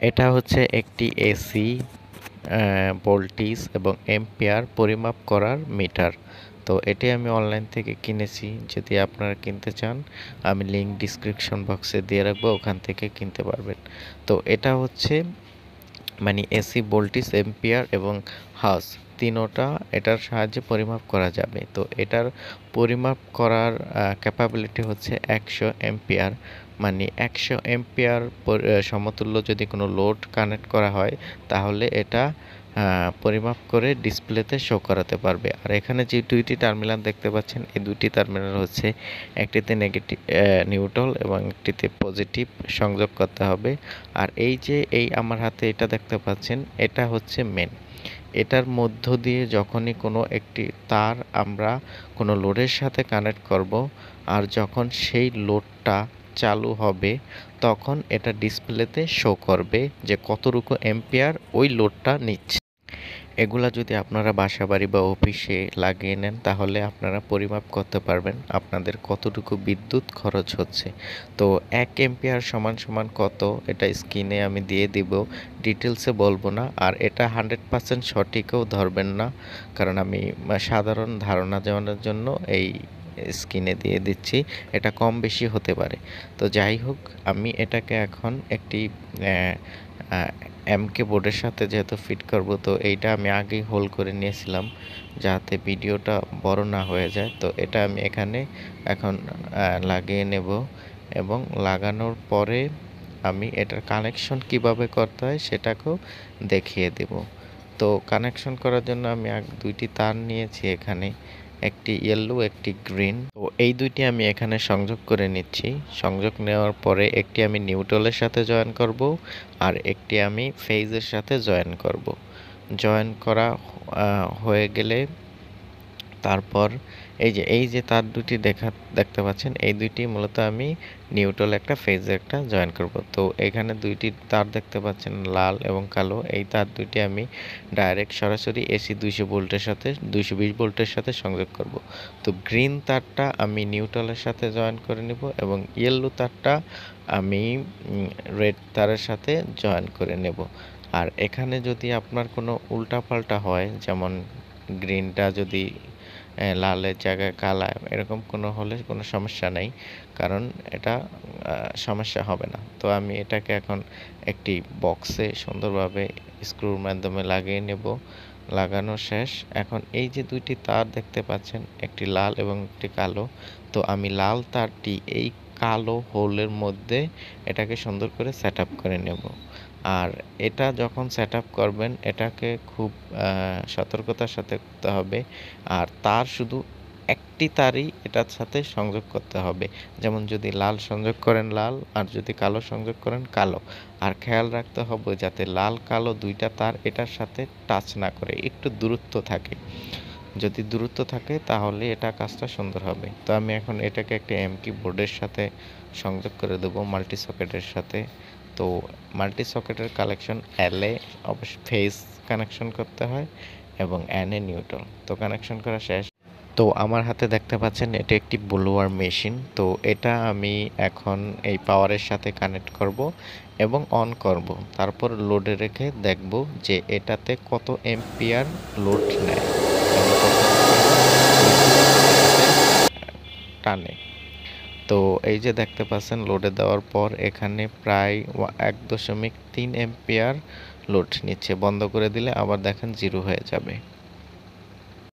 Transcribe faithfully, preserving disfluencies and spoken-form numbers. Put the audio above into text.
এটা হচ্ছে একটি এসি ভোল্টেজ এবং এম্পিয়ার পরিমাপ করার মিটার। তো এটি আমি অনলাইন থেকে কিনেছি। যদি আপনারা কিনতে চান আমি লিঙ্ক ডিসক্রিপশন বক্সে দিয়ে রাখবো, ওখান থেকে কিনতে পারবেন। তো এটা হচ্ছে মানে এসি ভোল্টেজ, এম্পিয়ার এবং হার্জ তিনোটা এটার সাহায্যে পরিমাপ করা যাবে। তো এটার পরিমাপ করার ক্যাপাবিলিটি হচ্ছে একশো এম্পিয়ার, মানে একশো এম্পিয়ার সমতুল্য যদি কোনো লোড কানেক্ট করা হয় তাহলে এটা পরিমাপ করে ডিসপ্লেতে শো করাতে পারবে। আর এখানে যে দুইটি টার্মিনাল দেখতে পাচ্ছেন, এই দুইটি টার্মিনাল হচ্ছে একটিতে নেগেটিভ নিউট্রাল এবং একটিতে পজিটিভ সংযোগ করতে হবে। আর এই যে এই আমার হাতে এটা দেখতে পাচ্ছেন, এটা হচ্ছে মেন। এটার মধ্য দিয়ে যখনই কোনো একটি তার আমরা কোনো লোডের সাথে কানেক্ট করব, আর যখন সেই লোডটা চালু হবে তখন এটা ডিসপ্লেতে শো করবে যে কতটুকু এম্পিয়ার ওই লোডটা নিচ্ছে। এগুলা যদি আপনারা বাসাবাড়ি বা অফিসে লাগিয়ে নেন তাহলে আপনারা পরিমাপ করতে পারবেন আপনাদের কতটুকু বিদ্যুৎ খরচ হচ্ছে। তো এক এম্পিয়ার সমান সমান কত এটা স্ক্রিনে আমি দিয়ে দিব, ডিটেলসে বলবো না। আর এটা হান্ড্রেড পার্সেন্ট সঠিকও ধরবেন না, কারণ আমি সাধারণ ধারণা দেওয়ানোর জন্য এই স্ক্রিনে দিয়ে দিচ্ছি, এটা কম বেশি হতে পারে। তো যাই হোক, আমি এটাকে এখন একটি এমকে বোর্ডের সাথে যেহেতু ফিট করব, তো এইটা আমি আগেই হোল্ড করে নিয়েছিলাম যাতে ভিডিওটা বড় না হয়ে যায়। তো এটা আমি এখানে এখন লাগিয়ে নেব এবং লাগানোর পরে আমি এটার কানেকশন কিভাবে করতে হয় সেটাকেও দেখিয়ে দেব। তো কানেকশন করার জন্য আমি দুইটি তার নিয়েছি এখানে, একটি ইয়েলো একটি গ্রিন। তো এই দুইটি আমি এখানে সংযোগ করে নিচ্ছি। সংযোগ নেওয়ার পরে একটি আমি নিউট্রালের সাথে জয়েন করব আর একটি আমি ফেজের সাথে জয়েন করব। জয়েন করা হয়ে গেলে তারপর এই যে এই যে তার দুটি দেখা দেখতে পাচ্ছেন, এই দুইটি মূলত আমি নিউট্রাল একটা ফেজ একটা জয়েন করব। তো এখানে দুইটি তার দেখতে পাচ্ছেন লাল এবং কালো, এই তার দুইটি আমি ডাইরেক্ট সরাসরি এসি দুইশো ভোল্টের সাথে দুইশো বিশ ভোল্টের সাথে সংযোগ করব। তো গ্রিন তারটা আমি নিউট্রালের সাথে জয়েন করে নিব এবং ইয়েলো তারটা আমি রেড তারের সাথে জয়েন করে নেব। আর এখানে যদি আপনার কোনো উল্টাপাল্টা হয়, যেমন গ্রিনটা যদি লালের জায়গায় কালা এরকম কোনো হলে কোনো সমস্যা নেই, কারণ এটা সমস্যা হবে না। তো আমি এটাকে এখন একটি বক্সে সুন্দরভাবে স্ক্রুর মাধ্যমে লাগিয়ে নেব। লাগানো শেষ। এখন এই যে দুইটি তার দেখতে পাচ্ছেন, একটি লাল এবং একটি কালো, তো আমি লাল তারটি এই কালো হোলের মধ্যে এটাকে সুন্দর করে সেট আপ করে নেব। আর এটা যখন সেট আপ করবেন এটাকে খুব সতর্কতার সাথে করতে হবে। আর তার শুধু একটি তারই এটার সাথে সংযোগ করতে হবে, যেমন যদি লাল সংযোগ করেন লাল, আর যদি কালো সংযোগ করেন কালো। আর খেয়াল রাখতে হবে যাতে লাল কালো দুইটা তার এটার সাথে টাচ না করে, একটু দূরত্ব থাকে। যদি দূরত্ব থাকে তাহলে এটা কাজটা সুন্দর হবে। তো আমি এখন এটাকে একটা এমকি বোর্ডের সাথে সংযোগ করে দেবো, মাল্টি সকেটের সাথে। তো মাল্টি সকেটের কানেকশন এলে অবশ্য ফেজ কানেকশন করতে হয় এবং এনে নিউট্রাল। তো কানেকশন করা শেষ। তো আমার হাতে দেখতে পাচ্ছেন এটা একটি ব্লোয়ার মেশিন। তো এটা আমি এখন এই পাওয়ারের সাথে কানেক্ট করব এবং অন করব, তারপর লোডে রেখে দেখব যে এটাতে কত এম্পিয়ার লোড নেয় এবং কত টানে। তো এই যে দেখতে পাচ্ছেন লোডে দেওয়ার পর এখানে প্রায় এক দশমিক তিন এম্পিয়ার লোড নিচ্ছে। বন্ধ করে দিলে আবার দেখেন জিরো হয়ে যাবে।